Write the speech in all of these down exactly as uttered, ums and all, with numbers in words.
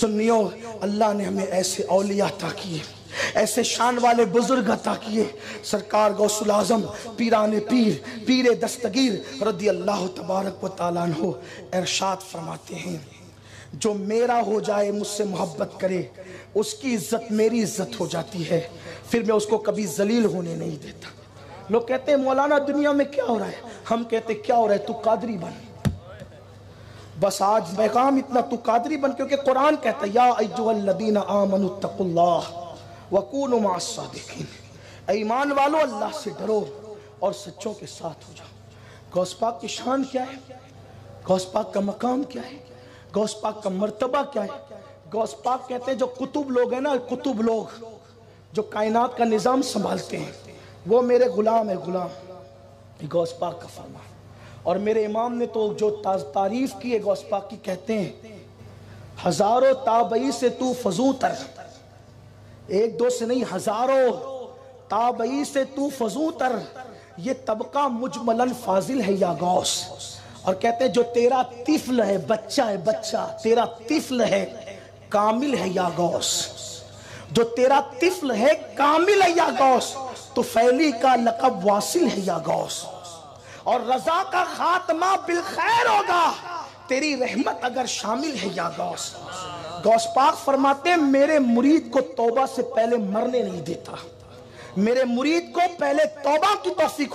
سنیوں، اللہ نے ہمیں ایسے اولیاء عطا کیے، ایسے شان والے بزرگ عطا کیے۔ سرکار غوث العظم پیران پیر پیر دستگیر رضی اللہ تبارک و تعالیٰ عنہ ارشاد فرماتے ہیں، جو میرا ہو جائے، مجھ سے محبت کرے، اس کی عزت میری عزت ہو جاتی ہے، پھر میں اس کو کبھی ذلیل ہونے نہیں دیتا۔ لوگ کہتے ہیں مولانا دنیا میں کیا ہو رہا ہے؟ ہم کہتے ہیں کیا ہو رہا ہے؟ تو قادری بن۔ بس آج پیغام اتنا، تو قادری بن، کیونکہ قرآن کہتا ہے یا ایھا الذین آمنوا اتقوا اللہ وکونوا مع الصادقین، اے ایمان والو اللہ سے ڈرو اور سچوں کے ساتھ ہو جاؤ۔ غوث پاک کی شان کیا ہے؟ غوث پاک کا مقام کیا ہے؟ غوث پاک کا مرتبہ کیا ہے؟ غوث پاک کہتے ہیں جو قطب لوگ ہیں نا، قطب لوگ جو کائنات کا نظام سنبھالتے ہیں، وہ میرے غلام ہے، غلام۔ غوث پاک کا فرمان۔ اور میرے امام نے تو جو تعریف کی ہے غوث پاک کی، کہتے ہیں ہزاروں تابعی سے تو فزوں تر، ایک دو سے نہیں، ہزاروں تابعی سے تو فزوں تر، یہ طبقہ مجملاً فاضل ہے یا غوث۔ اور کہتے ہیں جو تیرا طفل ہے، بچہ ہے، بچہ تیرا طفل ہے، کامل ہے یا غوث، جو تیرا طفل ہے کامل ہے یا غوث، تو فیلی کا لقب واصل ہے یا غوث، اور رضا کا خاتمہ بالخیر ہوگا، تیری رحمت اگر شامل ہے یا غوث۔ غوث پاک فرماتے ہیں میرے مرید کو توبہ سے پہلے مرنے نہیں دیتا، میرے مرید کو پہلے توبہ کی توفیق۔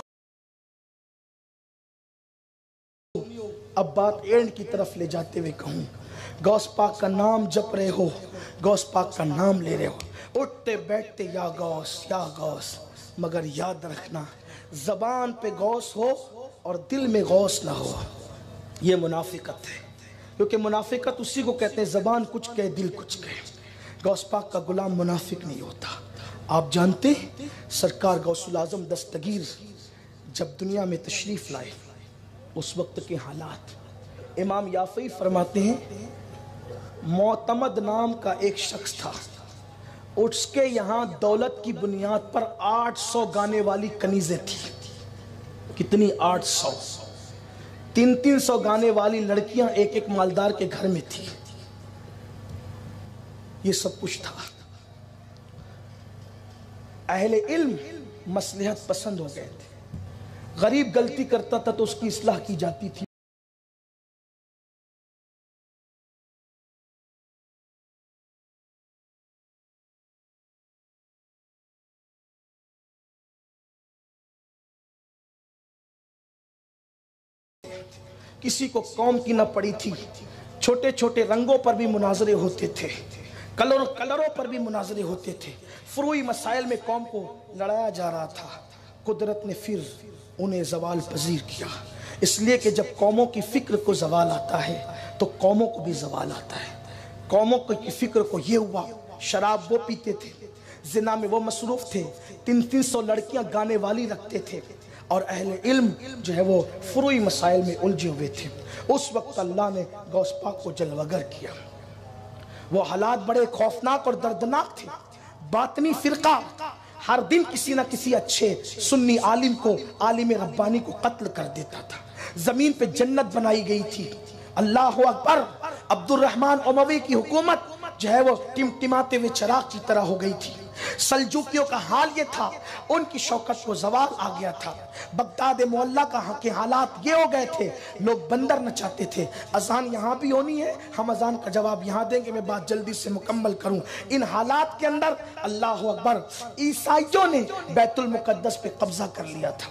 اب بات اینڈ کی طرف لے جاتے ہوئے کہوں، غوث پاک کا نام جپ رہے ہو، غوث پاک کا نام لے رہے ہو، اٹھتے بیٹھتے یا غوث یا غوث، مگر یاد رکھنا زبان پہ غوث ہو اور دل میں غوث نہ ہو، یہ منافقت ہے، کیونکہ منافقت اسی کو کہتے ہیں زبان کچھ کہے دل کچھ کہے۔ غوث پاک کا غلام منافق نہیں ہوتا۔ آپ جانتے سرکار غوث العظم دستگیر جب دنیا میں تشریف لائے، اس وقت کے حالات، امام یافعی فرماتے ہیں معتمد نام کا ایک شخص تھا، اس کے یہاں دولت کی بنیاد پر آٹھ سو گانے والی کنیزیں تھیں۔ کتنی؟ آٹھ سو، تین تین سو گانے والی لڑکیاں ایک ایک مالدار کے گھر میں تھی۔ یہ سب کچھ تھا۔ اہل علم مصلحت پسند ہو گئے تھے، غریب غلطی کرتا تھا تو اس کی اصلاح کی جاتی تھی۔ کسی کو قوم کی نہ پڑی تھی، چھوٹے چھوٹے رنگوں پر بھی مناظرے ہوتے تھے، کلر کلروں پر بھی مناظرے ہوتے تھے، فروعی مسائل میں قوم کو لڑایا جا رہا تھا۔ قدرت نے پھر انہیں زوال پذیر کیا، اس لیے کہ جب قوموں کی فکر کو زوال آتا ہے تو قوموں کو بھی زوال آتا ہے۔ قوموں کی فکر کو یہ ہوا، شراب وہ پیتے تھے، زنا میں وہ مصروف تھے، تین تین سو لڑکیاں گانے والی رکھتے تھے، اور اہل علم جو ہے وہ فروعی مسائل میں الجھے ہوئے تھے۔ اس وقت اللہ نے غوث پاک کو جلوگر کیا۔ وہ حالات بڑے خوفناک اور دردناک تھے۔ باطنی فرقہ ہر دن کسی نہ کسی اچھے سنی عالم کو، عالم ربانی کو قتل کر دیتا تھا۔ زمین پہ جنت بنائی گئی تھی۔ اللہ اکبر، عبد الرحمن اموی کی حکومت جو ہے وہ ٹمٹماتے ہوئے چراغ کی طرح ہو گئی تھی۔ سلجوکیوں کا حال یہ تھا، ان کی شوکت کو زوال آ گیا تھا۔ بغداد معلیٰ کے حالات یہ ہو گئے تھے، لوگ بندر نچاتے تھے۔ اذان یہاں بھی ہونی ہے، ہم اذان کا جواب یہاں دیں گے، میں بات جلدی سے مکمل کروں۔ ان حالات کے اندر اللہ اکبر، عیسائیوں نے بیت المقدس پہ قبضہ کر لیا تھا۔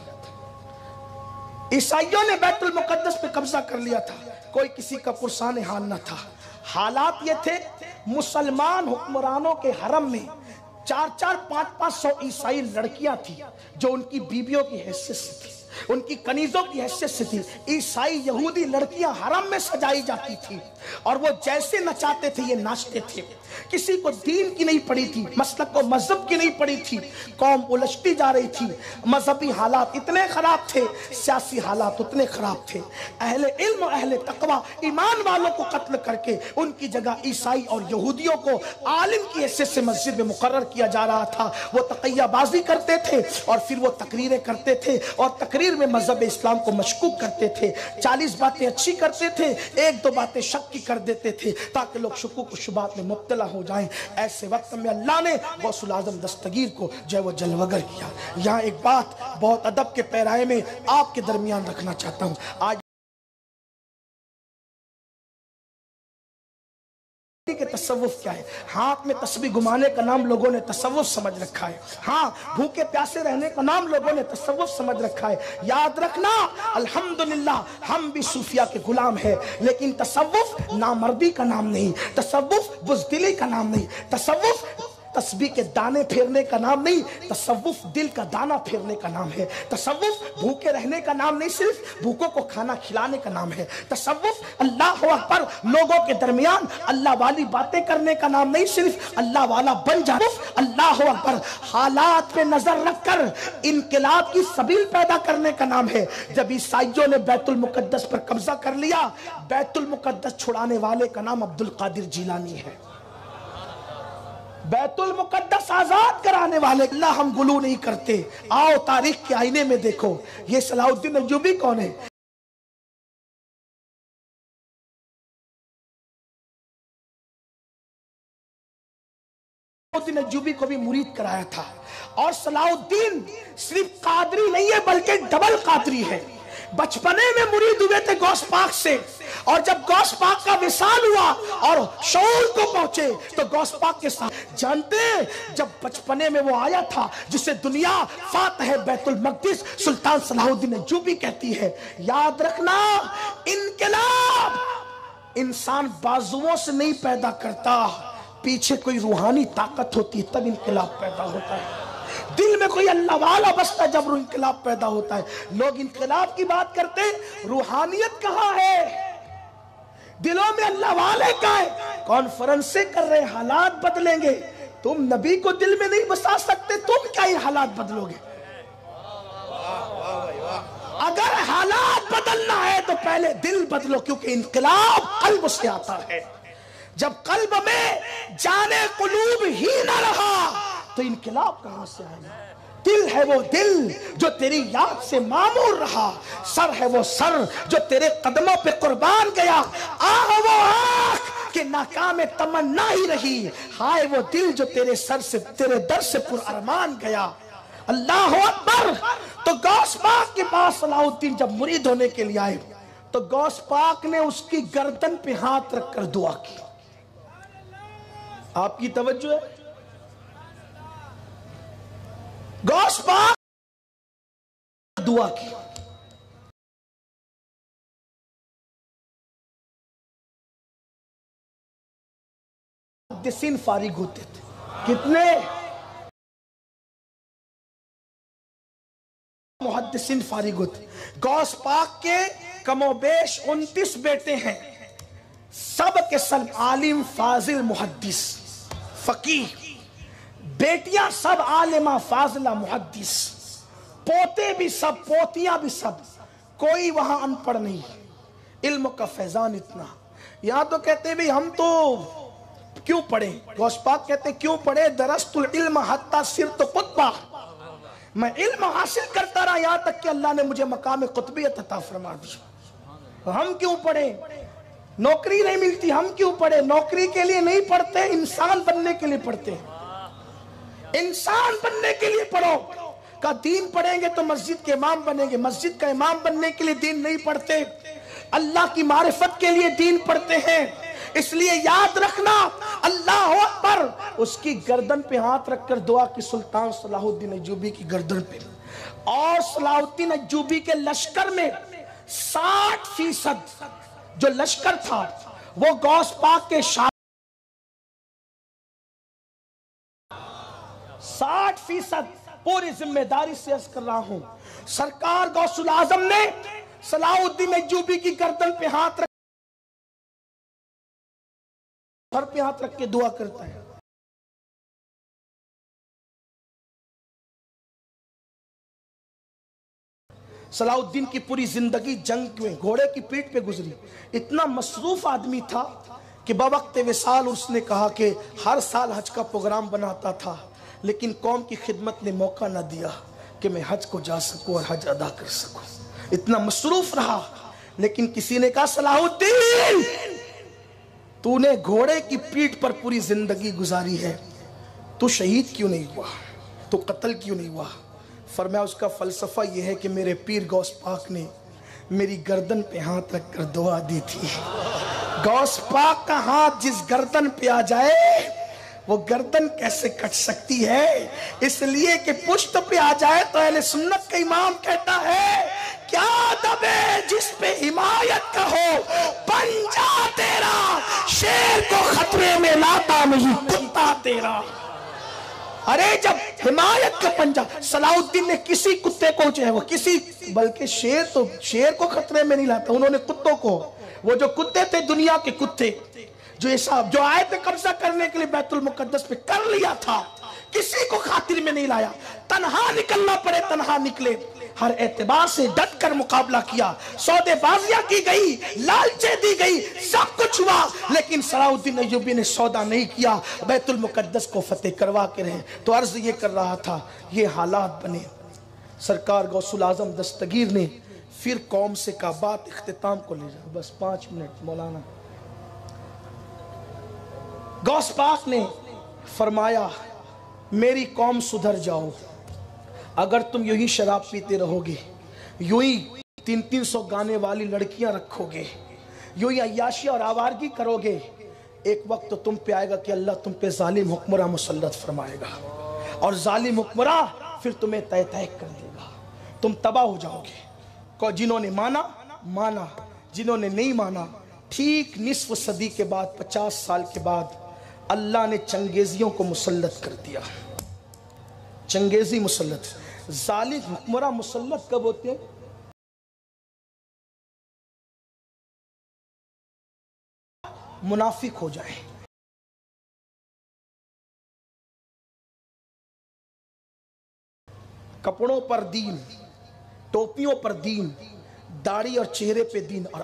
عیسائیوں نے بیت المقدس پہ قبضہ کر لیا تھا، کوئی کسی کا پرسان حال نہ تھا۔ حالات یہ تھے، مسلمان حکمرانوں کے حرم میں چار چار پانچ پانچ سو عیسائی لڑکیاں تھیں جو ان کی بیویوں کی حیثیت سے تھی، ان کی کنیزوں کی حیثیت سے تھی۔ عیسائی یہودی لڑکیاں حرم میں سجائی جاتی تھی، اور وہ جیسے نچاتے تھے یہ ناچتے تھے۔ کسی کو دین کی نہیں پڑی تھی، مسلک و مذہب کی نہیں پڑی تھی، قوم الجھتی جا رہی تھی۔ مذہبی حالات اتنے خراب تھے، سیاسی حالات اتنے خراب تھے۔ اہل علم و اہل تقوی ایمان والوں کو قتل کر کے ان کی جگہ عیسائی اور یہودیوں کو عالم کی حیثیت سے مسجد میں مقرر کیا جا رہا تھا۔ وہ تقیہ بازی کرتے تھے اور پھر وہ تقریریں کرتے تھے، اور تقریر तकरीर में मजहब इस्लाम को मशकूक करते थे, चालीस बातें अच्छी करते थे, एक दो बातें शक की कर देते थे ताकि लोग शुकूक और शुबात में मुब्तला हो जाएं। ऐसे वक्त में अल्लाह ने गौसुल आज़म दस्तगीर को जो वो जलवगर किया। यहाँ एक बात बहुत अदब के पैराए में आपके दरमियान रखना चाहता हूँ। आज के तसव्वुफ क्या है? हाथ में तस्बीह घुमाने का नाम लोगों ने तसव्वुफ समझ रखा है। हाँ, भूखे प्यासे रहने का नाम लोगों ने तसव्वुफ समझ रखा है। याद रखना, अल्हम्दुलिल्लाह हम भी सूफिया के गुलाम हैं, लेकिन तसव्वुफ नामर्दी का नाम नहीं, तसव्वुफ बुज़दिली का नाम नहीं, तसव्वुफ तस्बीह के दाने फेरने का नाम नहीं, तसव्वुफ दिल का दाना फेरने का नाम है। तसव्वुफ भूखे रहने का नाम नहीं, सिर्फ भूखों को खाना खिलाने का नाम है। तसव्वुफ अल्लाह अकबर लोगों के दरमियान अल्लाह वाली बातें करने का नाम नहीं, सिर्फ अल्लाह वाला बन जाना। अल्लाह अकबर हालात पे नजर रखकर इनकलाब की सबील पैदा करने का नाम है। जब ईसाइयों ने बैतुल मुकद्दस पर कब्जा कर लिया, बैतुल मुकद्दस छुड़ाने वाले का नाम अब्दुल कादिर जिलानी है। बैतुल मुकद्दस आजाद कराने वाले अल्लाह हम गुलू नहीं करते। आओ तारीख के आईने में देखो, ये सलाहुद्दीन अय्यूबी कौन है? सलाहुद्दीन अय्यूबी को भी मुरीद कराया था। और सलाहुद्दीन सिर्फ कादरी नहीं है बल्कि डबल कादरी है। बचपने में मुरीद हुए थे गौस पाक से, और जब गौस पाक का विसाल हुआ और शऊर को पहुंचे तो गौस पाक के साथ जानते हैं, जब बचपने में वो आया था जिसे दुनिया फातह बैतुल मक़दिस सुल्तान सलाहुद्दीन अय्यूबी कहती है। याद रखना, इनकलाब इंसान बाजुओं से नहीं पैदा करता, पीछे कोई रूहानी ताकत होती है तब इनकलाब पैदा होता है। दिल में कोई अल्लाह वाला बसता है जब इनकलाब पैदा होता है। लोग इनकलाब की बात करते हैं, रूहानियत कहाँ है? दिलों में अल्लाह वाले कहाँ है? कॉन्फ्रेंसें कर रहे, हालात बदलेंगे। तुम नबी को दिल में नहीं बसा सकते, तुम क्या ये हालात बदलोगे? अगर हालात बदलना है तो पहले दिल बदलो, क्योंकि इनकलाब कल्ब से आता है। जब कल्ब में जाने कुलूब ही ना रहा तो इनकलाब कहां से आएगा? दिल है वो दिल जो तेरी याद से मामूर रहा, सर है वो सर जो तेरे कदमों पे कुर्बान गया, आह वो आँख के नाकाम तमन्ना ही रही, हाय वो दिल जो तेरे सर से तेरे दर से पुरअरमान गया। अल्लाह अकबर। तो गौस पाक के पास सलाहुद्दीन जब मुरीद होने के लिए आए तो गौस पाक ने उसकी गर्दन पे हाथ रखकर दुआ की। आपकी तवज्जो है? गौस पाक दुआ की। मुहद्दिसीन फारिग होते थे। कितने मुहद्दिसीन फारिग होते? गौस पाक के कमोबेश उनतीस बेटे हैं, सब के सब आलिम, फाजिल, मुहद्दिस, फकीह। बेटियां सब आलिमा, फाजिला, मुहद्दिस। पोते भी सब, पोतियां भी सब, कोई वहां अनपढ़ नहीं। इल्म का फैजान इतना। यहां तो कहते हैं भाई हम तो क्यों पढ़े? गौस पाक कहते क्यों पढ़े? दरस्तुल इल्म हत्ता सिरत कुतबा, मैं इल्म हासिल करता रहा यहां तक कि अल्लाह ने मुझे मकाम कुतबियत अता फरमा दी। हम क्यों पढ़े? नौकरी नहीं मिलती, हम क्यों पढ़े? नौकरी के लिए नहीं पढ़ते, इंसान बनने के लिए पढ़ते हैं। इंसान बनने के लिए पढ़ो। का दीन पढ़ेंगे तो मस्जिद के इमाम बनेंगे, मस्जिद का इमाम बनने के लिए दीन नहीं पढ़ते, अल्लाह की मारिफत के लिए दीन पढ़ते हैं। इसलिए याद रखना, अल्लाह अकबर। उसकी गर्दन पे हाथ रखकर दुआ की सुल्तान सलाहुद्दीन अय्यूबी की गर्दन पे। और सलाहुद्दीन अय्यूबी के लश्कर में साठ फीसद जो लश्कर था वो गौस पाक के शाह, साठ फीसद पूरी जिम्मेदारी से अर्ज कर रहा हूं। सरकार गौसुल आजम ने सलाहुद्दीन अय्यूबी की गर्दन पे हाथ रख सर पे हाथ रख के दुआ करता है। सलाहुद्दीन की पूरी जिंदगी जंग में घोड़े की पीठ पे गुजरी। इतना मसरूफ आदमी था कि बवक्त विसाल उसने कहा कि हर साल हज का प्रोग्राम बनाता था, लेकिन कौम की खिदमत ने मौका न दिया। کہ میں حج کو جا سکوں اور حج ادا کر سکوں. اتنا مصروف رہا. لیکن کسی نے کہا صلاح الدین تو نے گھوڑے کی پیٹھ پر پوری زندگی گزاری ہے, تو شہید کیوں نہیں ہوا, تو قتل کیوں نہیں ہوا؟ فرمایا اس کا فلسفہ یہ ہے کہ میرے پیر غوث پاک نے میری گردن پہ ہاتھ رکھ کر دعا دی تھی. غوث پاک کا ہاتھ جس گردن پہ آ جائے وہ گردن کیسے کٹ سکتی ہے؟ اس لیے کہ پشت پہ آ جائے تو اہل سنت کا امام کہتا ہے کیا ادب ہے جس پہ حمایت کا ہو, پنجا تیرا شیر کو خطرے میں لاتا نہیں کتا تیرا. ارے جب حمایت کا پنجا, صلاح الدین نے کسی کتے کو چاہے وہ کسی, بلکہ شیر تو شیر کو خطرے میں نہیں لاتا, انہوں نے کتوں کو, وہ جو کتے تھے دنیا کے کتے جو حساب جو آئے تھے قبضہ کرنے کے لیے بیت المقدس پہ کر لیا تھا, کسی کو خاطر میں نہیں لایا. تنہا نکلنا پڑے تنہا نکلے, ہر اعتبار سے ڈٹ کر مقابلہ کیا, سودے بازیاں کی گئی, لالچیں دی گئی, سب کچھ ہوا, لیکن صلاح الدین ایوبی نے سودا نہیں کیا, بیت المقدس کو فتح کروا کے رہے. تو عرض یہ کر رہا تھا یہ حالات بنے. سرکار غوث العظم دستگیر نے پھر قوم سے کہا, بات اختتام کو لے جاؤ, بس پانچ منٹ مولانا. غوث پاک نے فرمایا میری قوم سدھر جاؤ, اگر تم یوں ہی شراب پیتے رہو گے, یوں ہی تین تین سو گانے والی لڑکیاں رکھو گے, یوں ہی عیاشی اور آوارگی کرو گے, ایک وقت تو تم پہ آئے گا کہ اللہ تم پہ ظالم حکمراں مسلط فرمائے گا, اور ظالم حکمراں پھر تمہیں تہ تہ کر دے گا, تم تباہ ہو جاؤ گے. جنہوں نے مانا مانا, جنہوں نے نہیں مانا. ٹھیک نصف صدی کے بعد, پچاس سال کے بعد, اللہ نے چنگیزیوں کو مسلط کر دیا. چنگیزی مسلط. ظالم حکمراں مسلط کب ہوتے ہیں؟ منافق ہو جائیں. کپڑوں پر دین, ٹوپیوں پر دین, داڑھی اور چہرے پہ دین, اور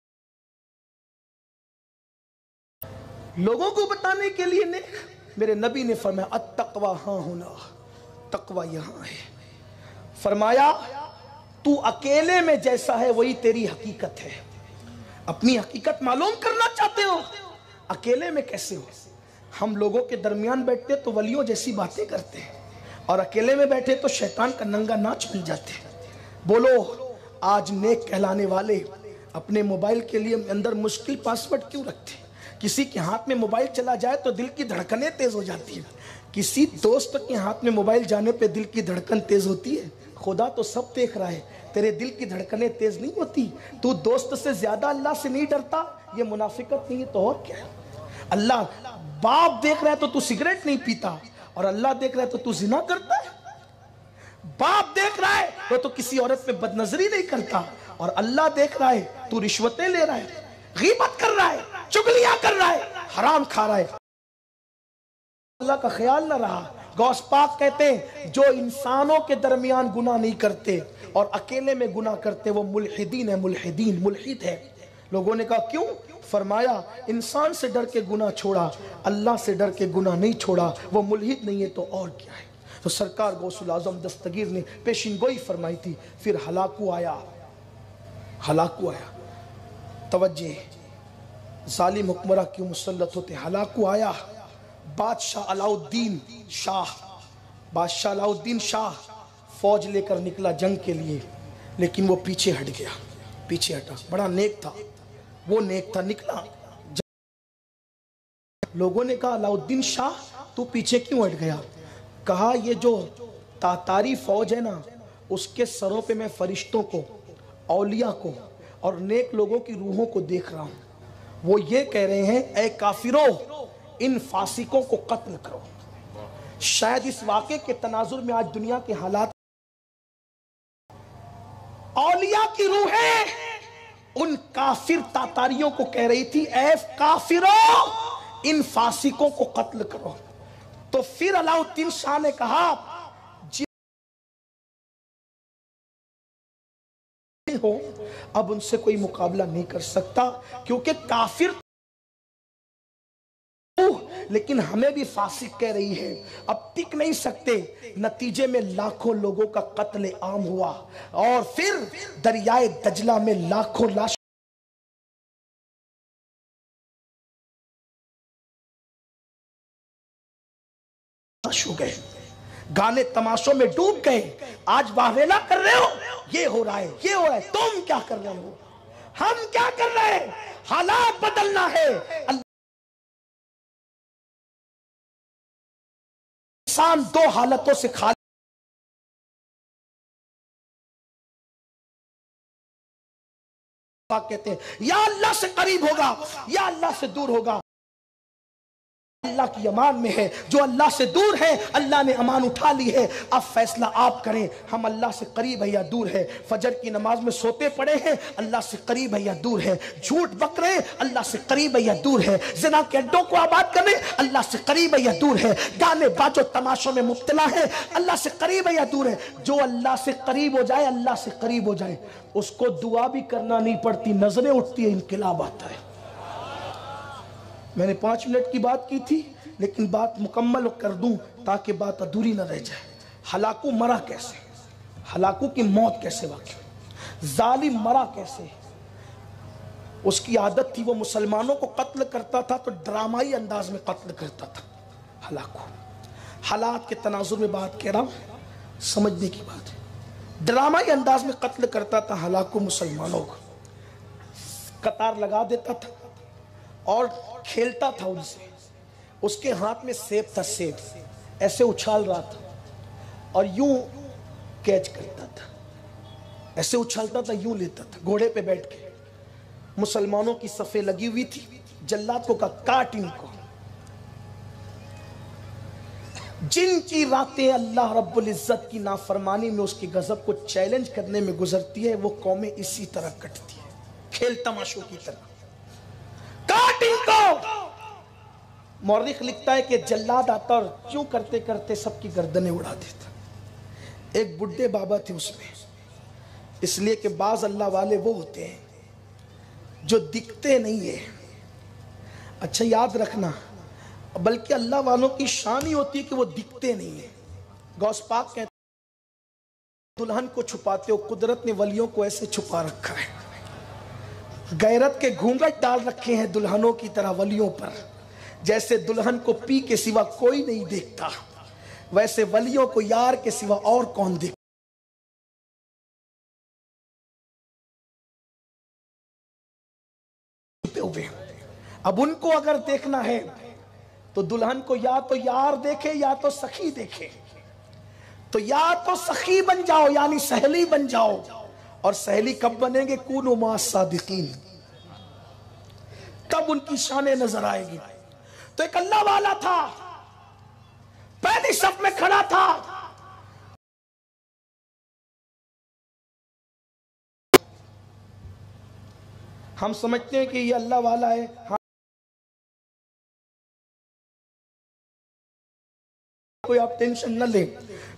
لوگوں کو بتانے کے لیے نے میرے نبی نے فرمایا التقوی ہاں ہونا, تقوی یہاں ہے. فرمایا تو اکیلے میں جیسا ہے وہی تیری حقیقت ہے. اپنی حقیقت معلوم کرنا چاہتے ہو, اکیلے میں کیسے ہو؟ ہم لوگوں کے درمیان بیٹھتے تو ولیوں جیسی باتیں کرتے ہیں, اور اکیلے میں بیٹھے تو شیطان کا ننگا ناچ مل جاتے ہیں. بولو آج نیک کہلانے والے اپنے موبائل کے لیے اندر مشکل پاسورڈ کیوں رکھتے ہیں؟ کسی کے ہاتھ میں موبائل چلا جائے تو دل کی دھڑکنیں تیز ہو جاتی ہیں, کسی دوست کے ہاتھ میں موبائل جانے پہ دل کی دھڑکن تیز ہوتی ہے. خدا تو سب دیکھ رہا ہے, تیرے دل کی دھڑکنیں تیز نہیں ہوتی. تو دوست سے زیادہ اللہ سے نہیں ڈرتا, یہ منافقت نہیں ہے تو اور کیا ہے؟ اللہ باپ دیکھ رہا ہے تو تو سگریٹ نہیں پیتا, اور اللہ دیکھ رہا ہے تو تو زنا کرتا ہے. باپ دیکھ رہا ہے تو تو کسی عورت پہ بد نظری نہیں کرتا, اور اللہ دیکھ رہا ہے تو رشوتیں لے رہا ہے, غیبت کر رہا ہے, چگلیاں کر رہا ہے, حرام کھا رہا ہے. اللہ کا خیال نہ رہا. غوث پاک کہتے ہیں جو انسانوں کے درمیان گناہ نہیں کرتے اور اکیلے میں گناہ کرتے وہ ملحدین ہے, ملحدین ملحد ہے. لوگوں نے کہا کیوں؟ فرمایا انسان سے ڈر کے گناہ چھوڑا, اللہ سے ڈر کے گناہ نہیں چھوڑا, وہ ملحد نہیں ہے تو اور کیا ہے؟ تو سرکار غوث العظم دستگیر نے پیشین گوئی فرمائی تھی. پھر ہلاکو آیا, ہلاکو آیا. توجہ, ظالم حکمراں کیوں مسلط ہوتے؟ ہلاکو آیا. بادشاہ علاء الدین شاہ بادشاہ علاء الدین شاہ فوج لے کر نکلا جنگ کے لیے, لیکن وہ پیچھے ہٹ گیا, پیچھے ہٹا. بڑا نیک تھا, وہ نیک تھا, نکلا. لوگوں نے کہا علاء الدین شاہ تو پیچھے کیوں ہٹ گیا؟ کہا یہ جو تاتاری فوج ہے نا, اس کے سروں پہ میں فرشتوں کو, اولیاء کو اور نیک لوگوں کی روحوں کو دیکھ رہا ہوں. وہ یہ کہہ رہے ہیں اے کافروں ان فاسقوں کو قتل کرو. شاید اس واقعے کے تناظر میں آج دنیا کے حالات, اولیاء کی روحیں ان کافر تاتاریوں کو کہہ رہی تھی اے کافروں ان فاسقوں کو قتل کرو. تو پھر علاء الدین شاہ نے کہا جی ہو اب ان سے کوئی مقابلہ نہیں کر سکتا, کیونکہ کافر لیکن ہمیں بھی فاسق کہہ رہی ہے، اب ٹک نہیں سکتے۔ نتیجے میں لاکھوں لوگوں کا قتل عام ہوا، اور پھر دریائے دجلہ میں لاکھوں لاش ہو گئے، گانے تماشوں میں ڈوب گئے۔ آج واویلا کر رہے ہو، یہ ہو رہا ہے، یہ ہو رہا ہے، تم کیا کر رہے ہو، ہم کیا کر رہے ہیں؟ حالات بدلنا ہے۔ انسان دو حالتوں سے خالی کہتے ہیں، یا اللہ سے قریب ہوگا یا اللہ سے دور ہوگا۔ اللہ کی امان میں ہے، جو اللہ سے دور ہے اللہ نے امان اٹھا لی ہے۔ اب فیصلہ آپ کریں، ہم اللہ سے قریب ہے یا دور ہے؟ فجر کی نماز میں سوتے پڑے ہیں، اللہ سے قریب ہے یا دور ہے؟ جھوٹ بک رہے ہیں، اللہ سے قریب ہے یا دور ہے؟ زنا کے اڈوں کو آباد کرنے، اللہ سے قریب ہے یا دور ہے؟ گانے باجو تماشوں میں مبتلا ہے، اللہ سے قریب ہے یا دور ہے؟ جو اللہ سے قریب ہو جائے، اللہ سے قریب ہو جائے، اس کو دعا بھی کرنا نہیں پڑتی، نظریں اٹھتی ہے، انقلاب آتا ہے۔ میں نے پانچ منٹ کی بات کی تھی، لیکن بات مکمل کر دوں تاکہ بات ادھوری نہ رہ جائے۔ ہلاکو مرا کیسے؟ ہلاکو کی موت کیسے واقع؟ ظالم مرا کیسے؟ اس کی عادت تھی وہ مسلمانوں کو قتل کرتا تھا تو ڈرامائی انداز میں قتل کرتا تھا۔ ہلاکو حالات کے تناظر میں بات کہہ رہا ہوں، سمجھنے کی بات ہے۔ ڈرامائی انداز میں قتل کرتا تھا ہلاکو مسلمانوں کو، قطار لگا دیتا تھا اور کھیلتا تھا ان سے۔ اس کے ہاتھ میں سیب تھا، سیب ایسے اچھال رہا تھا اور یوں کیچ کرتا تھا، ایسے اچھالتا تھا، یوں لیتا تھا، گھوڑے پہ بیٹھ کے۔ مسلمانوں کی صفیں لگی ہوئی تھی، جلاد کو کہا کاٹ ان کو۔ جن کی راتیں اللہ رب العزت کی نافرمانی میں اس کی غضب کو چیلنج کرنے میں گزرتی ہے، وہ قومیں اسی طرح کٹتی ہیں، کھیل تماشوں کی طرح۔ کاٹ ان کو۔ مورخ لکھتا ہے کہ جلاد آتا اور کیوں کرتے کرتے سب کی گردنیں اڑا دیتا۔ ایک بڈھے بابا تھے اس میں، اس لیے کہ بعض اللہ والے وہ ہوتے ہیں جو دکھتے نہیں ہیں۔ اچھا یاد رکھنا، بلکہ اللہ والوں کی شان ہی ہوتی ہے کہ وہ دکھتے نہیں ہیں۔ غوث پاک کہتے ہیں دلہن کو چھپاتے ہو، قدرت نے ولیوں کو ایسے چھپا رکھا ہے، غیرت کے گھونگھٹ ڈال رکھے ہیں دلہنوں کی طرح ولیوں پر۔ جیسے دلہن کو پی کے سوا کوئی نہیں دیکھتا، ویسے ولیوں کو یار کے سوا اور کون دیکھتا ہوئے۔ اب ان کو اگر دیکھنا ہے تو دلہن کو یا تو یار دیکھے یا تو سخی دیکھے۔ تو یا تو سخی بن جاؤ یعنی سہیلی بن جاؤ، اور سہیلی کب بنیں گے؟ کونوا مع الصادقین، تب ان کی شانیں نظر آئے گی۔ تو ایک اللہ والا تھا، پہلی صف میں کھڑا تھا، ہم سمجھتے ہیں کہ یہ اللہ والا ہے، ہاں کوئی آپ ٹینشن نہ لیں،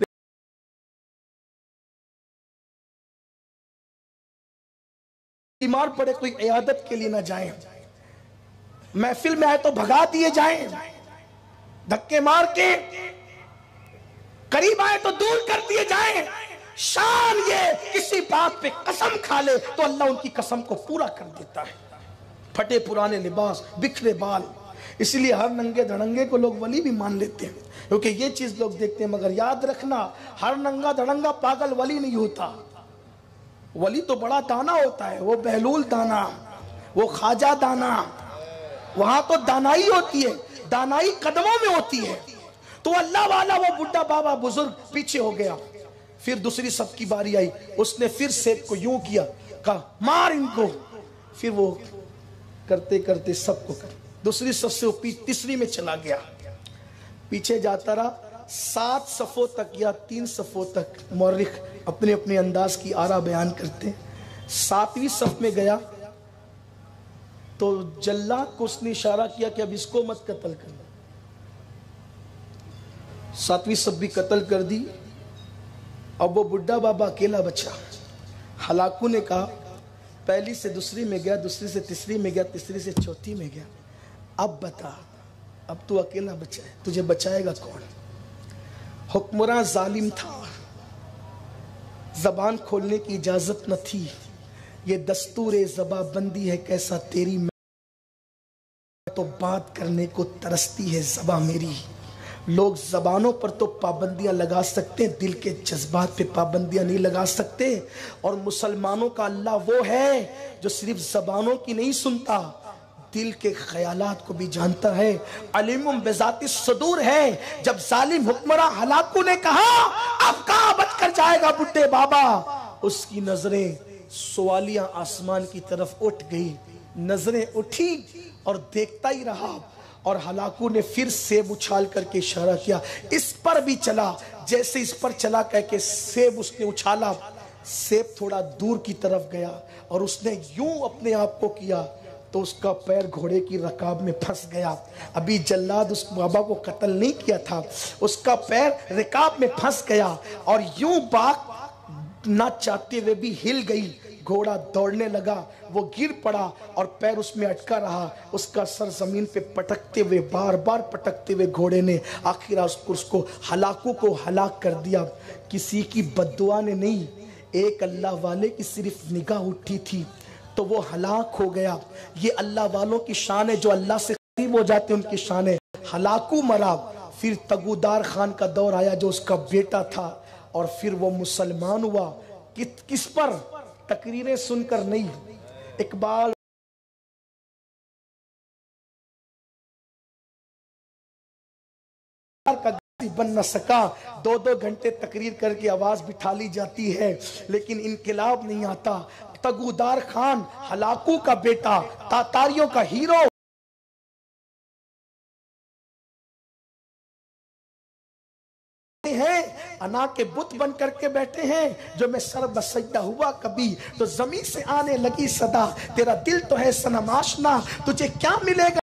بیمار پڑے کوئی عیادت کے لیے نہ جائیں، محفل میں آئے تو بھگا دیے جائیں، دھکے مار کے، قریب آئے تو دور کر دیے جائیں۔ شان یہ کسی بات پہ قسم کھا لے تو اللہ ان کی قسم کو پورا کر دیتا ہے۔ پھٹے پرانے لباس، بکھرے بال، اسی لیے ہر ننگے دھڑنگے کو لوگ ولی بھی مان لیتے ہیں، کیونکہ یہ چیز لوگ دیکھتے ہیں۔ مگر یاد رکھنا، ہر ننگا دھڑنگا پاگل ولی نہیں ہوتا، ولی تو بڑا دانا ہوتا ہے، وہ بہلول دانا، وہ خواجہ دانا، وہاں تو دانائی ہوتی ہے، دانائی قدموں میں ہوتی ہے۔ تو اللہ والا وہ بڈھا بابا بزرگ پیچھے ہو گیا، پھر دوسری صف کی باری آئی، اس نے پھر سیب کو یوں کیا، کہا مار ان کو، پھر وہ کرتے کرتے سب کو کر دوسری صف سے وہ تیسری میں چلا گیا، پیچھے جاتا رہا، سات صفوں تک یا تین صفوں تک مورخ اپنے اپنے انداز کی آرا بیان کرتے ہیں۔ ساتویں صف میں گیا تو جلاد کو اس نے اشارہ کیا کہ اب اس کو مت قتل کرنا، ساتویں صف بھی قتل کر دی۔ اب وہ بڈھا بابا اکیلا بچا۔ ہلاکو نے کہا پہلی سے دوسری میں گیا، دوسری سے تیسری میں گیا، تیسری سے چوتھی میں گیا، اب بتا अब तू अकेला बचा है, तुझे बचाएगा कौन? हुक्मरान जालिम था, जबान खोलने की इजाजत न थी, ये दस्तूर ज़बाबंदी है कैसा तेरी, तो बात करने को तरसती है ज़बां मेरी। लोग ज़बानों पर तो पाबंदियां लगा सकते हैं, दिल के जज्बात पे पाबंदियां नहीं लगा सकते। और मुसलमानों का अल्लाह वो है जो सिर्फ ज़बानों की नहीं सुनता, दिल के ख्यालात को भी जानता है। अलीमुम बिज़ाति सदूर है। जब जालिम हुक्मरान हलाकू ने कहा अब कहां बच कर जाएगा बुड्ढे बाबा, उसकी नजरें सवालिया आसमान की तरफ उठ गई। नजरें उठी और देखता ही रहा। और हलाकू ने फिर सेब उछाल करके इशारा किया, इस पर भी चला। जैसे इस पर चला कह के सेब उसने उछाला, सेब थोड़ा दूर की तरफ गया और उसने यूं अपने आप को किया तो उसका पैर घोड़े की रकाब में फंस गया। अभी जल्लाद उस बाबा को कत्ल नहीं किया था, उसका पैर रकाब में फंस गया और यूं बाग ना चाहते हुए भी हिल गई। घोड़ा दौड़ने लगा, वो गिर पड़ा और पैर उसमें अटका रहा। उसका सर जमीन पे पटकते हुए, बार बार पटकते हुए घोड़े ने आखिर उसको, उसको हलाकू को हलाक कर दिया। किसी की बद्दुआ ने नहीं, एक अल्लाह वाले की सिर्फ निगाह उठी थी तो वो हलाक हो गया। ये अल्लाह वालों की शान है, जो अल्लाह से करीब हो जाते हैं उनकी शान है। हलाकू मरा, फिर तगुदार खान का दौर आया जो उसका बेटा था और फिर वो मुसलमान हुआ। कि, किस पर? तकरीरें सुनकर नहीं। इकबाल का बन न सका, दो दो घंटे तकरीर करके आवाज बिठा ली जाती है लेकिन इनकलाब नहीं आता। तगुदार खान हलाकू का बेटा, तातारियों का हीरो, हैं अना के बुत बन करके बैठे हैं। जो मैं सर बसैया हुआ कभी तो जमीन से आने लगी सदा, तेरा दिल तो है सनम आशना, तुझे क्या मिलेगा?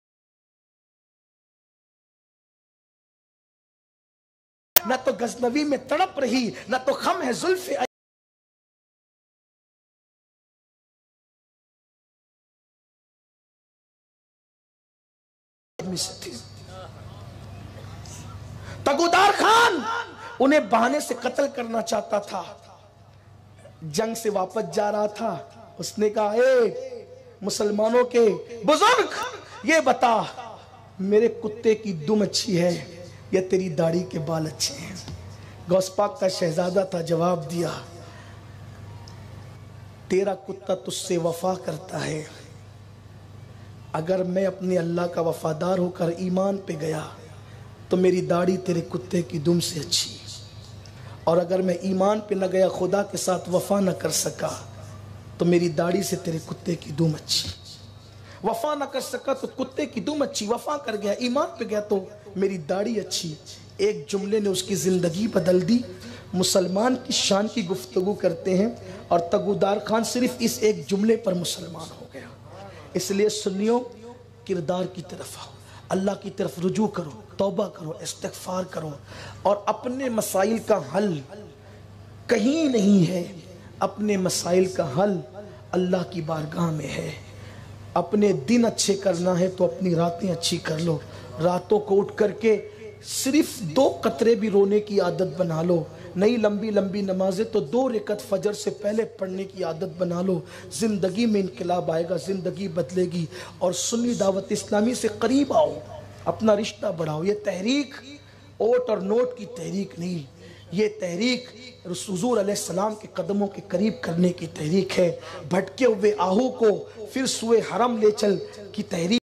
न तो गजनवी में तड़प रही, न तो खम है जुल्फे। तगुदार खान उन्हें बहाने से कत्ल करना चाहता था। जंग से वापस जा रहा था, उसने कहा ए मुसलमानों के बुजुर्ग, ये बता मेरे कुत्ते की दुम अच्छी है या तेरी दाढ़ी के बाल अच्छे हैं? गौस पाक का शहजादा था, जवाब दिया तेरा कुत्ता तुझसे वफा करता है। अगर मैं अपने अल्लाह का वफादार होकर ईमान पे गया तो मेरी दाढ़ी तेरे कुत्ते की दुम से अच्छी, और अगर मैं ईमान पे न गया, खुदा के साथ वफा न कर सका, तो मेरी दाढ़ी से तेरे कुत्ते की दुम अच्छी। वफा न कर सका तो कुत्ते की दुम अच्छी, वफा कर गया, ईमान पे गया तो मेरी दाढ़ी अच्छी। एक जुमले ने उसकी जिंदगी बदल दी। मुसलमान की शान की गुफ्तगू करते हैं और तगुदार खान सिर्फ इस एक जुमले पर मुसलमान हो गया। इसलिए सुन्नियों, किरदार की तरफ आओ, अल्लाह की तरफ रुजू करो, तौबा करो, इस्तिग़फ़ार करो। और अपने मसाइल का हल कहीं नहीं है, अपने मसाइल का हल अल्लाह की बारगाह में है। अपने दिन अच्छे करना है तो अपनी रातें अच्छी कर लो। रातों को उठ करके सिर्फ दो कतरे भी रोने की आदत बना लो। नई लंबी लंबी नमाजें तो दो रकत फजर से पहले पढ़ने की आदत बना लो। ज़िंदगी में इनकलाब आएगा, ज़िंदगी बदलेगी। और सुन्नी दावत इस्लामी से करीब आओ, अपना रिश्ता बढ़ाओ। ये तहरीक ओट और नोट की तहरीक नहीं, ये तहरीक हुज़ूर अलैहिस्सलाम के कदमों के करीब करने की तहरीक है। भटके हुए आहू को फिर सुए हरम ले चल की तहरीक।